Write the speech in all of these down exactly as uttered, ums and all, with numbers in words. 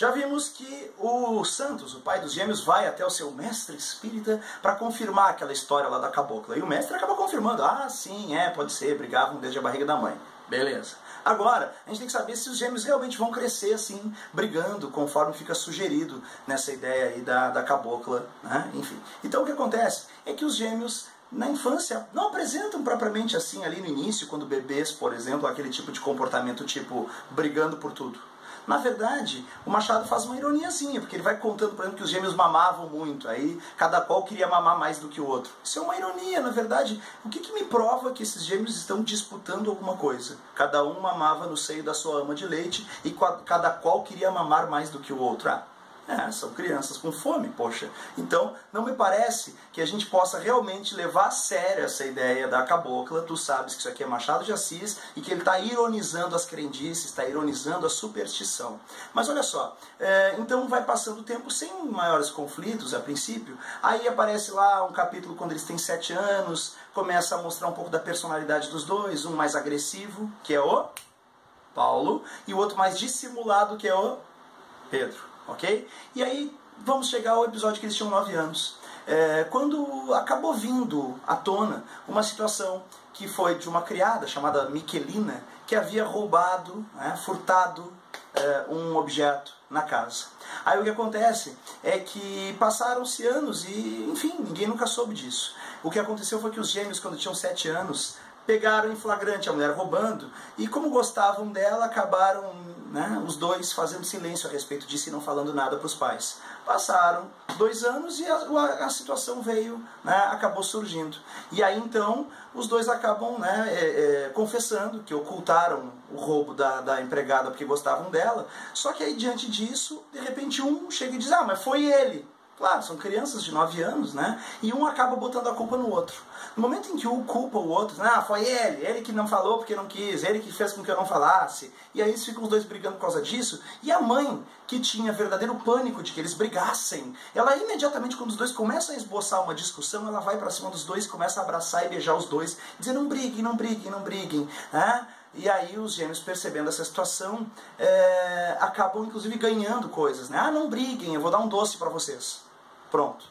Já vimos que o Santos, o pai dos gêmeos, vai até o seu mestre espírita para confirmar aquela história lá da cabocla. E o mestre acaba confirmando, ah, sim, é, pode ser, brigavam desde a barriga da mãe. Beleza. Agora, a gente tem que saber se os gêmeos realmente vão crescer assim, brigando, conforme fica sugerido nessa ideia aí da, da cabocla, né? Enfim. Então o que acontece é que os gêmeos, na infância, não apresentam propriamente assim ali no início, quando bebês, por exemplo, aquele tipo de comportamento tipo brigando por tudo. Na verdade, o Machado faz uma ironiazinha, porque ele vai contando, por exemplo, que os gêmeos mamavam muito, aí cada qual queria mamar mais do que o outro. Isso é uma ironia, na verdade. O que, que me prova que esses gêmeos estão disputando alguma coisa? Cada um mamava no seio da sua ama de leite e cada qual queria mamar mais do que o outro. Ah, é, são crianças com fome, poxa. Então, não me parece que a gente possa realmente levar a sério essa ideia da cabocla. Tu sabes que isso aqui é Machado de Assis e que ele está ironizando as crendices, está ironizando a superstição. Mas olha só, é, então vai passando o tempo sem maiores conflitos a princípio. Aí aparece lá um capítulo quando eles têm sete anos, começa a mostrar um pouco da personalidade dos dois, um mais agressivo, que é o Paulo, e o outro mais dissimulado, que é o Pedro. Ok? E aí vamos chegar ao episódio que eles tinham nove anos. É, quando acabou vindo à tona uma situação que foi de uma criada chamada Miquelina, que havia roubado, né, furtado é, um objeto na casa. Aí o que acontece é que passaram-se anos e, enfim, ninguém nunca soube disso. O que aconteceu foi que os gêmeos, quando tinham sete anos, pegaram em flagrante a mulher roubando e, como gostavam dela, acabaram, né, os dois fazendo silêncio a respeito disso e não falando nada para os pais. Passaram dois anos e a, a, a situação veio, né, acabou surgindo. E aí então os dois acabam, né, é, é, confessando que ocultaram o roubo da, da empregada porque gostavam dela. Só que aí, diante disso, de repente um chega e diz, ah, mas foi ele. Claro, são crianças de nove anos, né? E um acaba botando a culpa no outro. No momento em que um culpa o outro, ah, foi ele, ele que não falou porque não quis, ele que fez com que eu não falasse. E aí eles ficam os dois brigando por causa disso. E a mãe, que tinha verdadeiro pânico de que eles brigassem, ela imediatamente, quando os dois começam a esboçar uma discussão, ela vai para cima dos dois, começa a abraçar e beijar os dois, dizer, não briguem, não briguem, não briguem, né? E aí os gêmeos, percebendo essa situação, é, acabam inclusive ganhando coisas, né? Ah, não briguem, eu vou dar um doce para vocês. Pronto.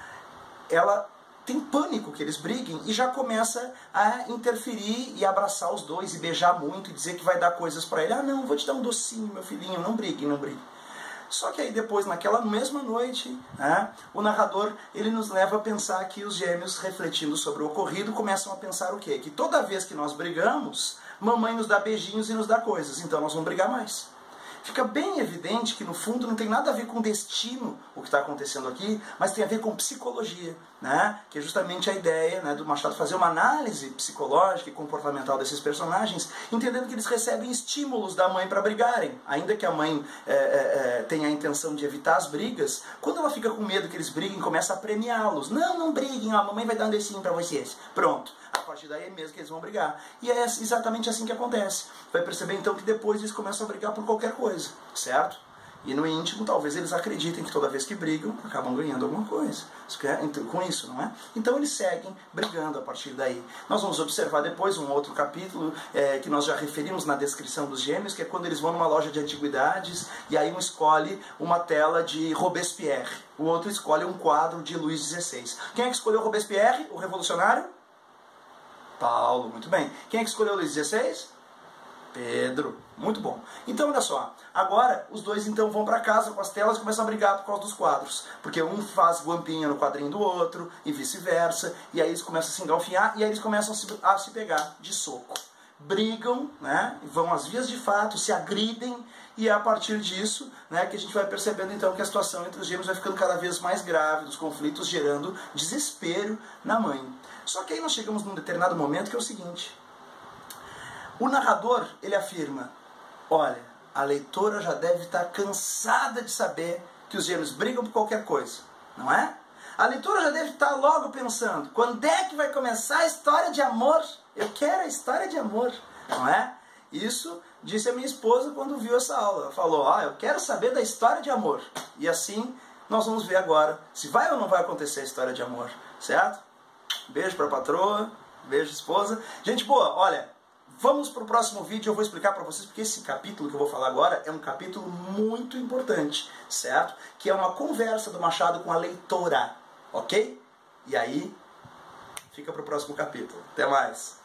Ela tem pânico que eles briguem e já começa a interferir e abraçar os dois e beijar muito e dizer que vai dar coisas para ele. Ah, não, vou te dar um docinho, meu filhinho, não briguem, não briguem. Só que aí depois, naquela mesma noite, né, o narrador ele nos leva a pensar que os gêmeos, refletindo sobre o ocorrido, começam a pensar o quê? Que toda vez que nós brigamos, mamãe nos dá beijinhos e nos dá coisas, então nós vamos brigar mais. Fica bem evidente que no fundo não tem nada a ver com destino o que está acontecendo aqui, mas tem a ver com psicologia, né? Que é justamente a ideia, né, do Machado fazer uma análise psicológica e comportamental desses personagens, entendendo que eles recebem estímulos da mãe para brigarem. Ainda que a mãe é, é, é, tenha a intenção de evitar as brigas, quando ela fica com medo que eles briguem, começa a premiá-los. Não, não briguem, a mamãe vai dar um docinho para vocês. Pronto. A partir daí é mesmo que eles vão brigar. E é exatamente assim que acontece. Vai perceber então que depois eles começam a brigar por qualquer coisa, certo? E no íntimo, talvez eles acreditem que toda vez que brigam, acabam ganhando alguma coisa com isso, não é? Então eles seguem brigando a partir daí. Nós vamos observar depois um outro capítulo é, que nós já referimos na descrição dos gêmeos, que é quando eles vão numa loja de antiguidades e aí um escolhe uma tela de Robespierre, o outro escolhe um quadro de Luís dezesseis. Quem é que escolheu Robespierre, o revolucionário? Paulo, muito bem. Quem é que escolheu Luís dezesseis? Pedro, muito bom. Então, olha só, agora os dois então vão para casa com as telas e começam a brigar por causa dos quadros, porque um faz guampinha no quadrinho do outro e vice-versa, e aí eles começam a se engalfinhar e aí eles começam a se, a se pegar de soco. Brigam, né, vão às vias de fato, se agridem, e é a partir disso, né, que a gente vai percebendo então que a situação entre os gêmeos vai ficando cada vez mais grave, os conflitos gerando desespero na mãe. Só que aí nós chegamos num determinado momento que é o seguinte: o narrador, ele afirma, olha, a leitora já deve estar cansada de saber que os gêmeos brigam por qualquer coisa, não é? A leitora já deve estar logo pensando, quando é que vai começar a história de amor? Eu quero a história de amor, não é? Isso disse a minha esposa quando viu essa aula. Ela falou, ah, eu quero saber da história de amor. E assim nós vamos ver agora se vai ou não vai acontecer a história de amor, certo? Beijo pra patroa, beijo esposa. Gente boa, olha, Vamos para o próximo vídeo, eu vou explicar para vocês, porque esse capítulo que eu vou falar agora é um capítulo muito importante, certo? Que é uma conversa do Machado com a leitora, ok? E aí, fica para o próximo capítulo. Até mais!